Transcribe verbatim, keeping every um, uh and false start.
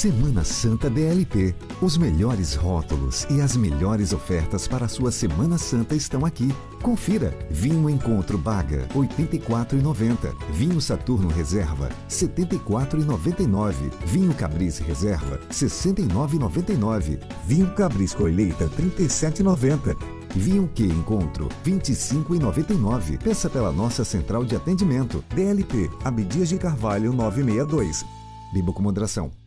Semana Santa D L P. Os melhores rótulos e as melhores ofertas para a sua Semana Santa estão aqui. Confira. Vinho Encontro Baga, oitenta e quatro reais e noventa centavos. Vinho Saturno Reserva, setenta e quatro reais e noventa e nove centavos. Vinho Cabriz Reserva, sessenta e nove reais e noventa e nove centavos. Vinho Cabriz Colheita, trinta e sete reais e noventa centavos. Vinho Que Encontro, vinte e cinco reais e noventa e nove centavos. Peça pela nossa central de atendimento. D L P, Abdias de Carvalho novecentos e sessenta e dois. Beba com moderação.